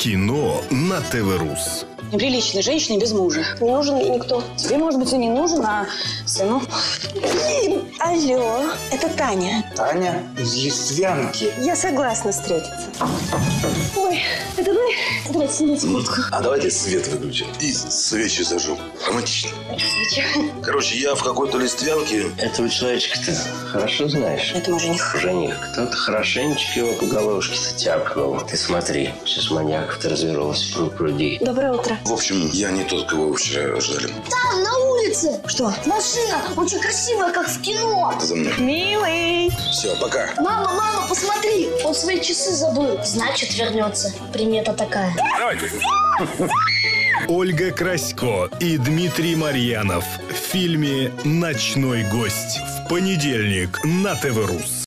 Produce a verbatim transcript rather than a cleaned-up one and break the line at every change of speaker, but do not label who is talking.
Кино на ТВ-Рус.
Неприличная женщина без мужа.
Не нужен мне никто.
Тебе, может быть, и не нужен, а сыну.
Алло, это Таня.
Таня из Листвянки.
Я согласна встретиться. Ой, это вы? Давайте снимите куртку.
А давайте свет выключим и свечи зажжем. Романтично.
Свечи.
Короче, я в какой-то Листвянке.
Этого человечка-то хорошо знаешь?
Это мой жених.
Жених. Кто-то хорошенечко его по головушке-то тяпнул. Ты смотри, сейчас маньяков-то развернулся в пруди.
Доброе утро.
В общем, я не тот, кого вы вчера ждали.
Там, на улице.
Что?
Машина очень красивая, как в кино.
Это за мной.
Милый.
Все, пока.
Мама, мама, посмотри. Он свои часы забыл. Значит, вернется. Примета такая.
Давайте.
Ольга Красько и Дмитрий Марьянов в фильме «Ночной гость» в понедельник на ТВ-Рус.